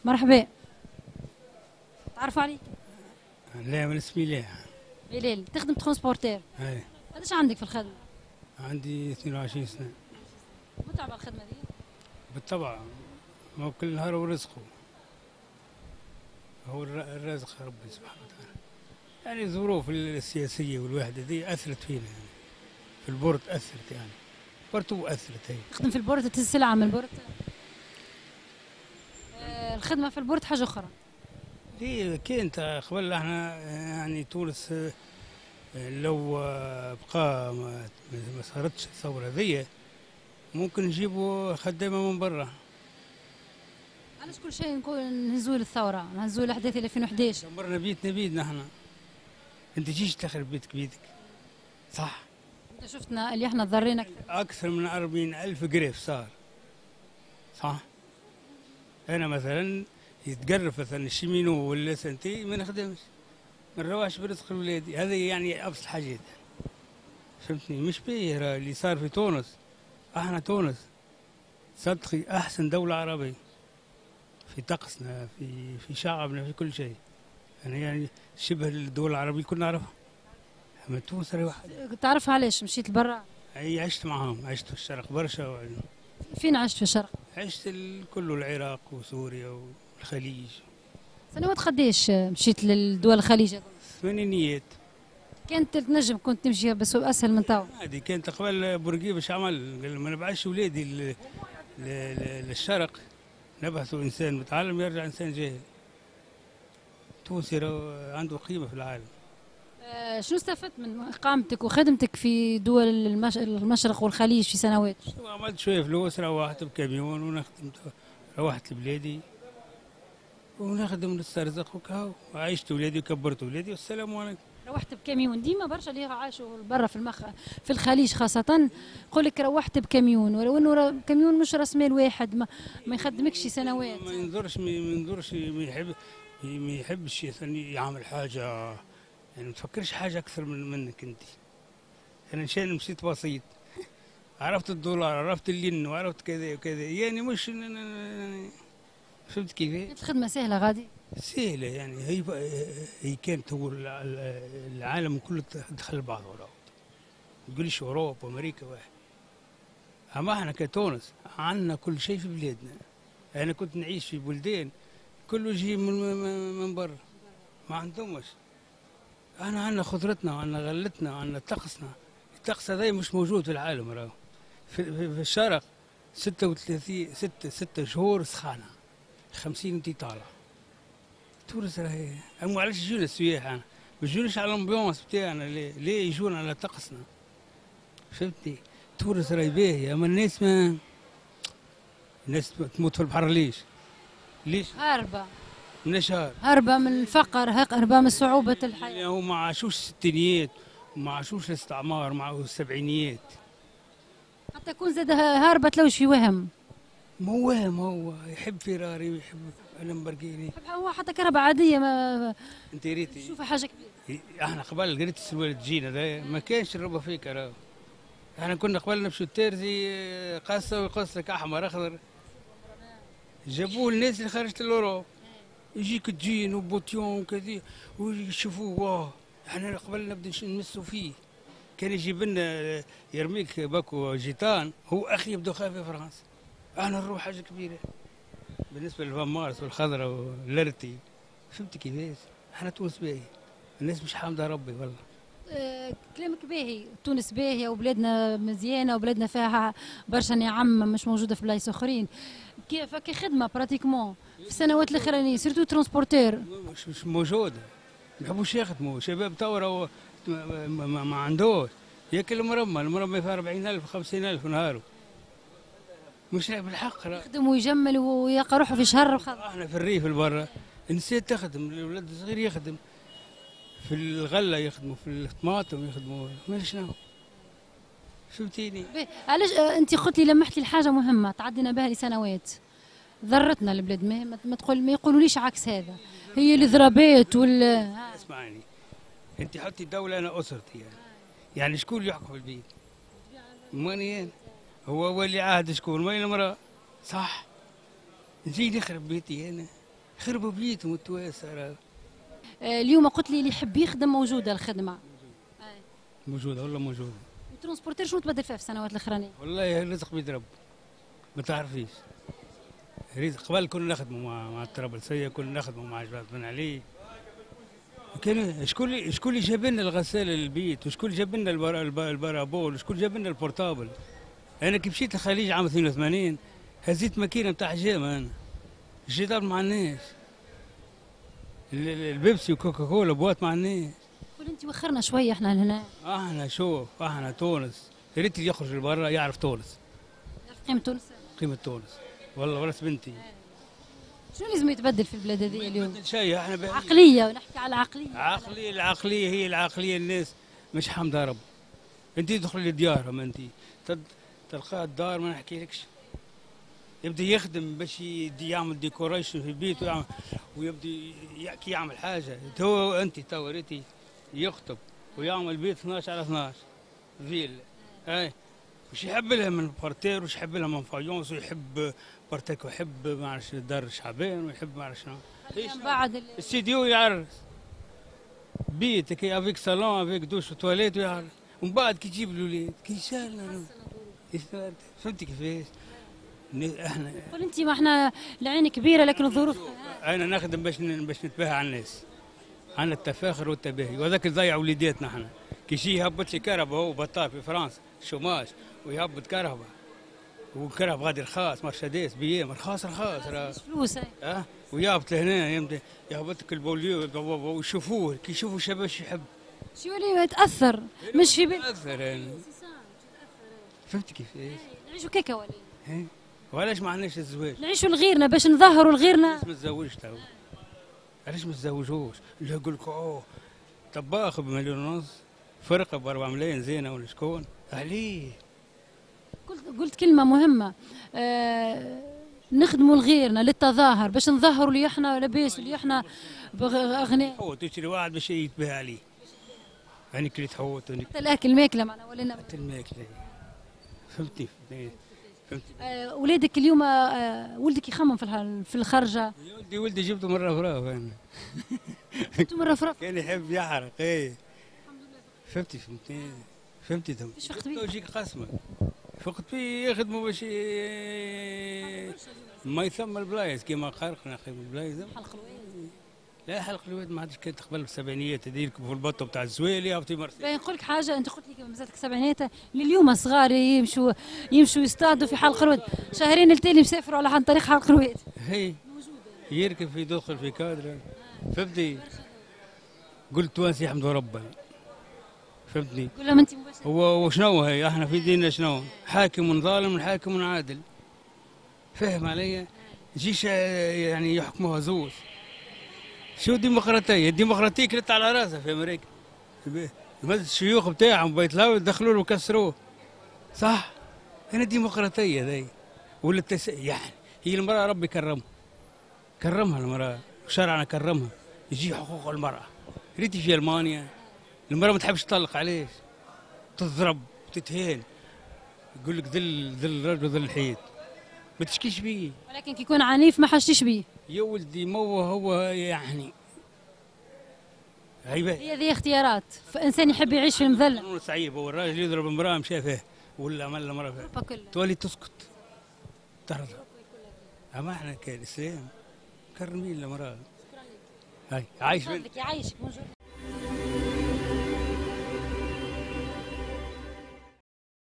مرحبا. تعرفوا عليك؟ لا، من اسمي لا. بلال، تخدم ترونسبورتير. اي. قداش عندك في الخدمة؟ عندي 22 سنة. متعبة الخدمة دي؟ بالطبع، ما هو كل نهار ورزقه. هو الرازق ربي سبحانه وتعالى. يعني الظروف السياسية والوحدة دي أثرت فينا يعني. في البورت أثرت يعني. برضو أثرت هي. تخدم في البورت، تهز سلعة من البورت؟ الخدمة في البورت حاجة أخرى. ليه كانت قبل احنا يعني تونس لو بقى ما صارتش الثورة ذي ممكن نجيبوا خدامة من برا. علاش كل شيء نهزوه للثورة، نهزوه لأحداث 2011؟ دمرنا بيتنا بيدنا احنا. انت جيش تخرب بيتك بيدك. صح. انت شفتنا اللي احنا تضرينا أكثر من 40,000 قريف صار. صح. أنا مثلا يتقرف مثلا الشمينو ولا سنتي ما نخدمش، ما نروحش برزق ولادي. هذه يعني أبسط الحاجات. فهمتني؟ مش بيه اللي صار في تونس. احنا تونس صدقي أحسن دولة عربية في طقسنا، في شعبنا، في كل شيء. أنا يعني شبه الدول العربية كلنا نعرفها. أما تونس راهي واحد. تعرفها علاش مشيت لبرا؟ أي عشت معاهم، عشت في الشرق برشا. فين عشت في الشرق؟ عشت كله العراق وسوريا والخليج. سنوات قديش مشيت للدول الخليج؟ ثمانينيات. كانت تنجم كنت تمشي بس اسهل من توا. هذه كانت قبل بورقيبة باش عمل قال ما نبعثش ولادي للشرق، نبعثوا انسان متعلم يرجع انسان جاهل. تونسي عنده قيمة في العالم. شنو استفدت من اقامتك وخدمتك في دول المشرق والخليج في سنوات؟ عملت شوية فلوس، روحت بكاميون ونخدم، روحت لبلادي ونخدم نسترزق وكاو، وعيشت ولادي وكبرت ولادي والسلام عليكم. روحت بكاميون، ديما برشا اللي عاشوا برا في الخليج خاصة يقول لك روحت بكاميون، ولو انه كاميون مش راس مال واحد، ما يخدمكش سنوات. ما يحبش يعمل حاجة، يعني ما تفكرش حاجة أكثر منك أنت. أنا عشان مشيت بسيط، عرفت الدولار، عرفت الين، وعرفت كذا وكذا، يعني مش فهمت كيف؟ كانت الخدمة سهلة غادي؟ سهلة يعني. هي كانت هو العالم كله دخل بعضه. تقوليش أوروبا وأمريكا واحد. أما احنا كتونس عندنا كل شيء في بلادنا. أنا كنت نعيش في بلدان كله يجي من برا، ما عندهمش. احنا عندنا خضرتنا وعندنا غلتنا وعندنا طقسنا. الطقس هذا مش موجود في العالم. راهو في الشرق 36 ستة شهور سخانة، 50 انت طالع. تونس راهي هم علاش يجونا السياح؟ انا ما يجوناش على الامبيونس بتاعنا، ليه يجونا على طقسنا؟ فهمتني؟ تونس راهي باهية، اما الناس تموت في البحر. ليش؟ هاربة من شهر، هاربة من الفقر، هاربة من صعوبة الحياة. هو ما عاشوش الستينيات وما عاشوش الاستعمار، مع السبعينيات. حتى يكون زاد هاربة تلوش في وهم. مو وهم، هو يحب فيراري ويحب لامبرجيني. هو حتى كهرباء عادية ما انت ريتي تشوفها حاجة كبيرة. احنا قبل قريت السوالد تجينا ده ما كانش الربا فيك. راهو احنا كنا قبل نمشوا الترزي قصه ويقص لك احمر اخضر. جابوه الناس اللي خرجت الاوروب، يجيك تجين وبوتيون وكذا ويشوفوه. واه احنا قبل نبدا نمسوا فيه. كان يجيب لنا يرميك باكو جيتان، هو اخي يبدو خايف في فرنسا. احنا نروح حاجه كبيره بالنسبه للفان مارس والخضراء واللرتي. فهمت كيفاش؟ احنا تونس باهي، الناس مش حامده ربي والله. كلامك باهي، تونس باهية وبلادنا مزيانة وبلادنا فيها برشا نعم مش موجودة في بلايص أخرين. كيف كخدمة براتيكمون في السنوات الأخرانية سيرتو ترونسبورتير مش موجوده، ما يحبوش يخدموا. شباب توا ما عندوش ياكل المرمى فيها 40,000 50,000 نهارو. مش بالحق. يخدم ويجمل ويلقى روحه في شهر وخلاص. احنا في الريف البرة النساء تخدم، الولد الصغير يخدم في الغله، يخدموا في الطماطم، يخدموا ما شنو. فهمتيني؟ علاش انت قلت لي لمحت لي حاجه مهمه تعدينا بها لسنوات ضرتنا البلاد، ما يقولوليش عكس هذا. هي الضربات اسمعني، انت حطي دوله، انا اسرتي يعني شكون اللي يحكم في البيت؟ ماني هو ولي عهد شكون؟ وين المراه؟ صح. نجي نخرب بيتي انا خربوا بيوتهم التوانسه. اليوم قلت لي اللي يحب يخدم موجوده الخدمه. موجوده والله موجوده. والترونسبورتير شنو تبدل فيها في السنوات الاخرانيه؟ والله الرزق بيد رب، ما تعرفيش. رزق قبل كنا نخدموا مع الطرابلسيه، كنا نخدموا مع جبال بن علي. كان شكون اللي جاب لنا الغساله للبيت، وشكون اللي جاب لنا البارابول، وشكون جاب لنا البورتابل. انا كي مشيت الخليج عام 82 هزيت ماكينه نتاع حجام، انا الجدار ما عندناش، البيبسي وكوكا كولا بوات ما عندناش. قول انت وخرنا شويه احنا لهنا. احنا شوف، احنا تونس، يا ريت اللي يخرج لبرا يعرف تونس، قيمه تونس. قيمه تونس والله وراس بنتي. شنو لازم يتبدل في البلاد هذه اليوم؟ شيء احنا عقليه، ونحكي على العقليه. العقليه هي العقليه، الناس مش حامده رب. انت تدخل لديارهم، انت تلقى الدار ما نحكيلكش، يبدا يخدم باش يعمل ديكوريشن في البيت، ويبدا كي يعمل حاجه. تو انت تو ريتي يخطب ويعمل بيت 12 على 12 فيل، اي وش يحب لها من بارتير، وش يحب لها من فايونس، ويحب بارتيك، ويحب ما عرفش دار شعبان، ويحب ما عرفش شنو. بعد الاستديو يعرس بيت كي افيك صالون افيك دوش وتواليت ويعرس، ومن بعد كي تجيب الاولاد كي يسالنا فهمتي كيفاش. احنا قول انت، ما احنا العين كبيره لكن الظروف. انا نخدم باش نتباهى على الناس، عندنا التفاخر والتباهي، وهذاك نضيع وليداتنا احنا. كي يجي يهبط لي كهرباء، هو بطال في فرنسا شوماج ويهبط كهرباء، والكهرباء غادي رخاص، مرسيدس بي ام رخاص مش فلوس. ويهبط لهنا يهبط لك البوليو ويشوفوه، كي يشوفوا الشباب يحب شو يولي يتاثر، مش في بالك. يتاثر يعني. فهمت كيفاش؟ نعيشوا كيكه ولا وعلاش ما عندناش الزواج؟ نعيشوا لغيرنا باش نظهروا لغيرنا. علاش ما تزوجش تو؟ علاش ما تزوجوش؟ اللي يقول لك اوه طباخ بمليون ونص، فرقه ب 4 ملايين زينه، ولا شكون؟ عليه. قلت كلمه مهمه، نخدموا لغيرنا للتظاهر، باش نظهروا اللي احنا لاباس، اللي احنا اغنياء. حوت تشري واحد باش يتباهى عليه، يعني كليت حوت حتى الاكل ماكله معنا ولينا. حتى الماكله. فهمتني؟ ولادك اليوم، ولدك يخمم في الخرجه. ولدي جبته من رفراف انا. جبته من رفراف. كان يحب يحرق. ايه فهمتي فهمتي ايش فقت بيه؟ يجيك قسمه فقت بيه يخدموا باش ما يثم البلايص كيما خرقنا خير البلايص. حلق الواد. لا حلق الواد ما عادش كانت قبل السبعينيات، هذيك في البطه بتاع الزويلي او في مرسى. باين نقول لك حاجه، انت قلت لي مازالك السبعينات، اليوم صغار يمشوا يصطادوا في حلق الواد، شهرين التالي مسافروا على عن طريق حلق الواد. هي يركب في يدخل في كادر. فهمتي؟ قلت توانسي يحمدوا ربنا. فهمتني؟ قول لهم انت مباشر. هو وشنو هي؟ احنا في ديننا شنو؟ حاكم ظالم وحاكم عادل. فاهم علي؟ جيش يعني يحكموها زوز. شو الديمقراطيه؟ الديمقراطيه كلت على راسها في امريكا. الشيوخ بتاعهم بيطلعوا يدخلوا له ويكسروه. صح؟ هنا الديمقراطيه ذي. ولا يعني هي المراه ربي كرمها المراه، وشرعنا كرمها. يجي حقوق المراه. ريتي في المانيا المراه ما تحبش تطلق، علاش؟ تضرب تتهان، يقول لك ذل الرجل وذل الحيط، ما تشكيش بيه. ولكن كي يكون عنيف ما حشتش بيه. يا ولدي هو يعني عيبه. هي ذي اختيارات، فانسان يحب يعيش في المذله. قانون صعيب، هو الراجل يضرب امراه مشى فيه ولا عمل له مرة فيه تولي تسكت ترضى. اما احنا كالاسلام كرمين المراه. هاي عايش يعيشك.